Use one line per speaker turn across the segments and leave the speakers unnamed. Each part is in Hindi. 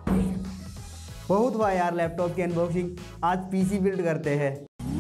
बहुत हुआ यार लैपटॉप की अनबॉक्सिंग, आज पीसी बिल्ड करते हैं।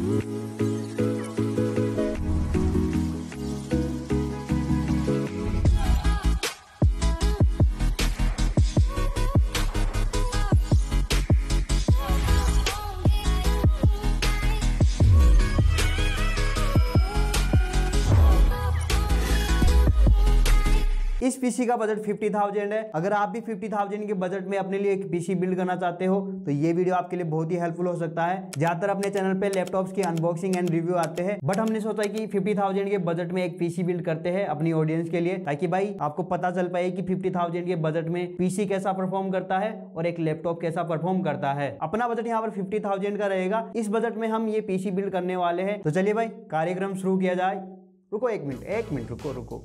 इस पीसी का बजट 50,000 है। अगर आप भी 50,000 के बजट में अपने लिए एक पीसी बिल्ड करना चाहते हो तो ये वीडियो आपके लिए बहुत ही हेल्पफुल हो सकता है। ज्यादातर अपने चैनल पे लैपटॉप्स की अनबॉक्सिंग एंड रिव्यू आते हैं, बट हमने सोचा कि 50,000 के बजट में एक पीसी बिल्ड करते हैं अपनी ऑडियंस के लिए, ताकि भाई आपको पता चल पाए कि 50,000 के बजट में पीसी कैसा परफॉर्म करता है और एक लैपटॉप कैसा परफॉर्म करता है। अपना बजट यहाँ पर 50,000 का रहेगा। इस बजट में हम ये पीसी बिल्ड करने वाले हैं। तो चलिए भाई कार्यक्रम शुरू किया जाए। रुको एक मिनट रुको।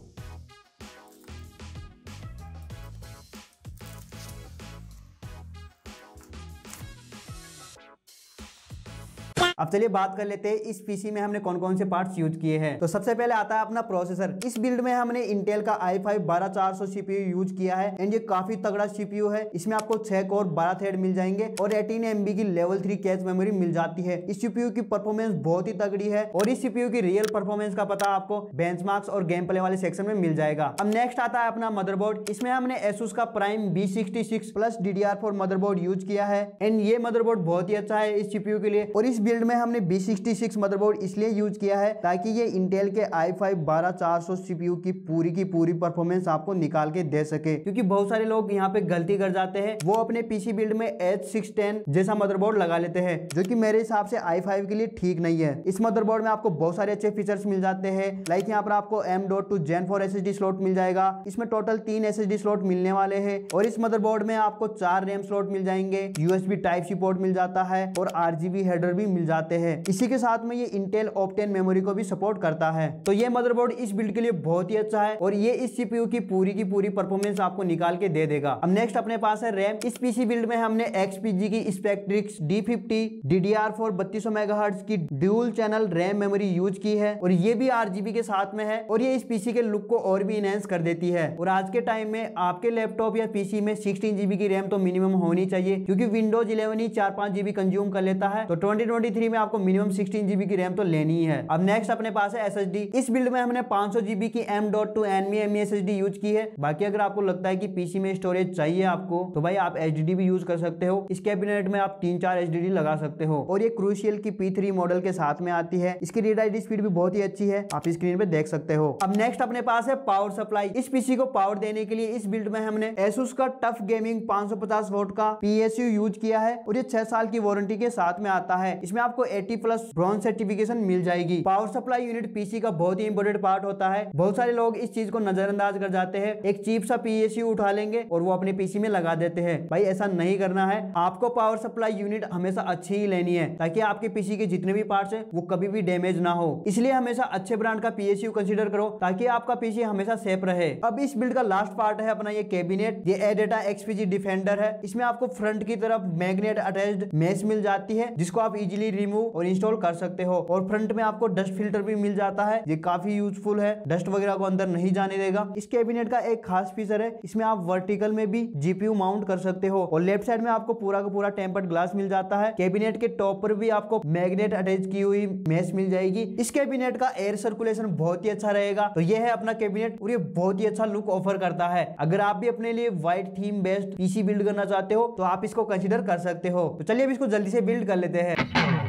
अब चलिए बात कर लेते हैं इस पीसी में हमने कौन कौन से पार्ट्स यूज किए हैं। तो सबसे पहले आता है अपना प्रोसेसर। इस बिल्ड में हमने इंटेल का i5 12400 सीपीयू यूज किया है एंड ये काफी तगड़ा सीपीयू है। इसमें आपको 6 कोर 12 थ्रेड मिल जाएंगे और 18 MB की लेवल 3 कैश मेमोरी मिल जाती है। इस सीपीयू की परफॉर्मेंस बहुत ही तगड़ी है और इस सीपीयू की रियल परफॉर्मेंस का पता आपको बेंचमार्क्स और गेम प्ले वाले सेक्शन में मिल जाएगा। अब नेक्स्ट आता है अपना मदरबोर्ड। इसमें हमने Asus का prime B66 plus DDR4 motherboard use किया है एंड ये मदरबोर्ड बहुत ही अच्छा है इस सीपीयू के लिए। और इस बिल्ड में हमने B66 मदरबोर्ड इसलिए यूज किया है ताकि ये इंटेल के i5 12400 सीपीयू की पूरी परफॉर्मेंस आपको निकाल के दे सके। क्योंकि बहुत सारे लोग यहाँ पे गलती कर जाते हैं, वो अपने पीसी बिल्ड में H610 जैसा मदरबोर्ड लगा लेते हैं, जो कि मेरे हिसाब से i5 के लिए ठीक नहीं है। इस मदरबोर्ड में आपको बहुत सारे अच्छे फीचर्स मिल जाते हैं, लाइक यहाँ पर आपको M.2 Gen 4 SSD स्लॉट मिल जाएगा। इसमें टोटल 3 SSD स्लॉट मिलने वाले हैं और इस मदरबोर्ड में आपको 4 रैम स्लॉट मिल जाएंगे, USB Type-C पोर्ट मिल जाता है और RGB हेडर भी मिल जाते हैं। इसी के साथ में ये इंटेल Optane मेमोरी को भी सपोर्ट करता है। तो ये मदरबोर्ड इस बिल्ड के लिए बहुत ही अच्छा है और ये इस सीपीयू की पूरी परफॉर्मेंस आपको निकाल के दे देगा। अब नेक्स्ट अपने पास है रैम। इस पीसी बिल्ड में हमने XPG की Spectrix D50 DDR4 3200 MHz की dual channel RAM memory use की है और ये भी RGB के साथ में है और ये इस पीसी के लुक को और भी इनहेंस कर देती है। और आज के टाइम में आपके लैपटॉप या पीसी में 16 GB की रैम तो मिनिमम होनी चाहिए, क्योंकि विंडोज 11 ही 4-5 GB कंज्यूम कर लेता है। तो 2023 में आपको मिनिमम 16 GB की रैम तो लेनी ही है। अब नेक्स्ट अपने पास है SSD। इस बिल्ड में हमने 500 GB की M.2 NVMe SSD यूज की है। बाकी अगर आपको लगता है कि पीसी में स्टोरेज चाहिए आपको, तो भाई आप HDD भी यूज कर सकते हो। इस कैबिनेट में आप 3-4 HDD लगा सकते हो और ये क्रूशियल की P3 मॉडल के साथ में आती है। इसकी रीड राइट स्पीड भी बहुत ही अच्छी है, आप स्क्रीन पे देख सकते हो। अब नेक्स्ट अपने पास है पावर सप्लाई। इस पीसी को पावर देने के लिए इस बिल्ड में हमने Asus का टफ गेमिंग 550 वोल्ट का PSU यूज किया है और ये 6 साल की वारंटी के साथ में आता है। इसमें आपको 80+ ब्रॉन्ज सर्टिफिकेशन मिल जाएगी। पावर सप्लाई यूनिट पीसी का बहुत ही इंपॉर्टेंट पार्ट होता है। बहुत सारे लोग इस चीज को नजरअंदाज कर जाते हैं, एक चीप सा PSU उठा लेंगे और वो अपने पीसी में लगा देते हैं। भाई ऐसा नहीं करना है, आपको पावर सप्लाई यूनिट हमेशा अच्छी ही लेनी है ताकि आपके पीसी के जितने भी पार्ट्स हैं वो कभी भी डैमेज ना हो। इसलिए हमेशा अच्छे ब्रांड का PSU कंसीडर करो ताकि आपका पीसी हमेशा सेफ रहे। अब इस बिल्ड का लास्ट पार्ट है अपना ये कैबिनेट। ये ADATA XPG डिफेंडर है। इसमें आपको फ्रंट की तरफ मैग्नेट अटैच्ड मेश मिल जाती है जिसको आप इजीली रिमूव और इंस्टॉल कर सकते हो और फ्रंट में आपको डस्ट फिल्टर भी मिल जाता है। ये काफी यूजफुल है, डस्ट वगैरह को अंदर नहीं जाने देगा। इस कैबिनेट का एक खास फीचर है, इसमें आप वर्टिकल में भी GPU माउंट कर सकते हो और लेफ्ट साइड में आपको पूरा का पूरा टेम्पर्ड ग्लास मिल जाता है। कैबिनेट के टॉप पर भी आपको मैग्नेट अटैच की हुई मेश मिल जाएगी। इस कैबिनेट का एयर सर्कुलेशन बहुत ही अच्छा रहेगा। तो ये है अपना कैबिनेट और ये बहुत ही अच्छा लुक ऑफर करता है। अगर आप भी अपने लिए white theme based PC build करना चाहते हो तो आप इसको कंसीडर कर सकते हो। तो चलिए अब इसको जल्दी से बिल्ड कर लेते हैं।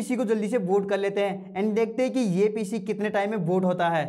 पीसी को जल्दी से बूट कर लेते हैं एंड देखते हैं कि ये पीसी कितने टाइम में बूट होता है।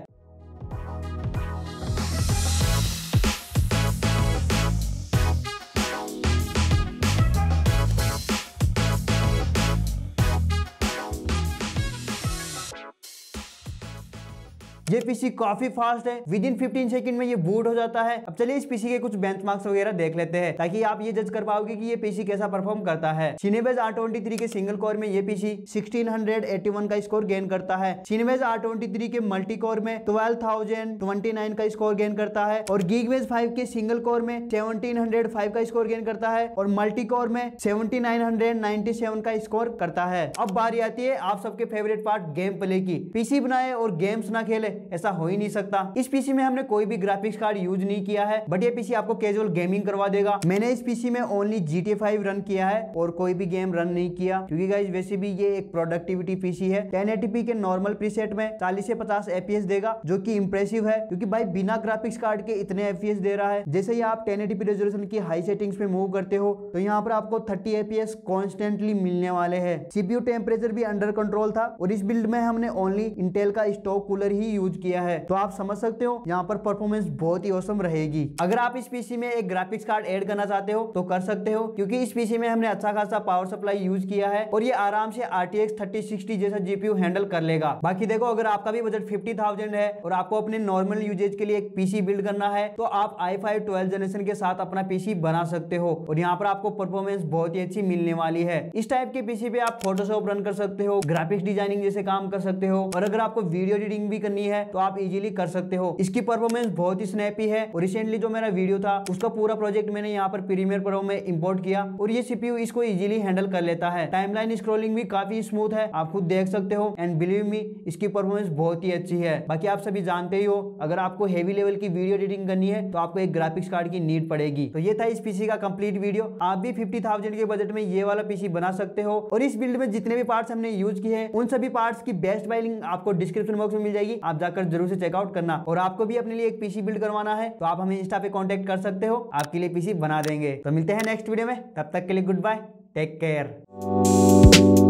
ये पीसी काफी फास्ट है, विद इन 15 सेकंड में ये बूट हो जाता है। अब चलिए इस पीसी के कुछ बेंचमार्क्स वगैरह देख लेते हैं ताकि आप ये जज कर पाओगे कि ये पीसी कैसा परफॉर्म करता है। Cinebench R23 के सिंगल कोर में ये पीसी 1681 का स्कोर गेन करता है। Cinebench R23 के मल्टी कोर में 12029 का स्कोर गेन करता है और Geekbench 5 के सिंगल कोर में 1705 का स्कोर गेन करता है और मल्टी कोर में 7997 का स्कोर करता है। अब बारी आती है आप सबके फेवरेट पार्ट गेम प्ले की। पीसी बनाए और गेम्स ना खेले, ऐसा हो ही नहीं सकता। इस पीसी में हमने कोई भी ग्राफिक्स कार्ड यूज नहीं किया है, बट ये पीसी आपको कैजुअल गेमिंग करवा देगा। मैंने इस पीसी में ओनली GTA 5 रन किया है और कोई भी गेम रन नहीं किया, क्योंकि गाइस वैसे भी ये एक प्रोडक्टिविटी पीसी है। 1080p के नॉर्मल प्रीसेट में 40 से 50 FPS देगा, जो कि इंप्रेसिव है, क्योंकि भाई बिना ग्राफिक्स कार्ड के इतने FPS दे रहा है। जैसे ही आप 1080p रेजोल्यूशन की हाई सेटिंग्स पे मूव करते हो तो यहाँ पर आपको 30 FPS कॉन्स्टेंटली मिलने वाले हैं। CPU टेम्परेचर भी अंडर कंट्रोल था और इस बिल्ड में हमने ओनली इंटेल का स्टॉक कूलर ही यूज किया है, तो आप समझ सकते हो यहाँ पर परफॉर्मेंस बहुत ही औसम रहेगी। अगर आप इस पीसी में एक ग्राफिक्स कार्ड ऐड करना चाहते हो तो कर सकते हो, क्योंकि इस पीसी में हमने अच्छा खासा पावर सप्लाई यूज किया है और ये आराम से RTX 3060 जैसा GPU हैंडल कर लेगा। बाकी देखो, अगर आपका भी बजट 50,000 है और आपको अपने नॉर्मल यूजेज के लिए एक पीसी बिल्ड करना है तो आप i5 12th जनरेशन के साथ अपना पीसी बना सकते हो और यहाँ पर आपको परफॉर्मेंस बहुत ही अच्छी मिलने वाली है। इस टाइप के पीसी पे आप फोटोशॉप रन कर सकते हो, ग्राफिक्स डिजाइनिंग जैसे काम कर सकते हो और अगर आपको वीडियो एडिटिंग भी करनी है तो आप इजीली कर सकते हो। इसकी परफॉर्मेंस बहुत ही स्नैपी है और रिसेंटली जो मेरा वीडियो था उसका पूरा प्रोजेक्ट मैंने यहाँ पर प्रीमियर प्रो में इंपोर्ट किया और ये CPU इसको इजीली हैंडल कर लेता है। टाइमलाइन स्क्रॉलिंग भी काफी स्मूथ है, आप खुद देख सकते हो एंड बिलीव मी इसकी परफॉर्मेंस बहुत ही अच्छी है। बाकी आप सभी जानते ही हो, अगर आपको हेवी लेवल की वीडियो एडिटिंग करनी है तो आपको एक ग्राफिक्स कार्ड की नीड पड़ेगी। तो ये था इस पीसी का कंप्लीट वीडियो। आप भी 50,000 के बजट में ये वाला पीसी बना सकते हो और इस बिल्ड में जितने भी पार्ट्स हमने यूज किए हैं उन सभी पार्ट्स की बेस्ट बाय लिंक आपको डिस्क्रिप्शन बॉक्स में मिल जाएगी, आप जाकर जरूर से चेकआउट करना। और आपको भी अपने लिए एक पीसी बिल्ड करवाना है तो आप हमें इंस्टा पे कांटेक्ट कर सकते हो, आपके लिए पीसी बना देंगे। तो मिलते हैं नेक्स्ट वीडियो में, तब तक के लिए गुड बाय, टेक केयर।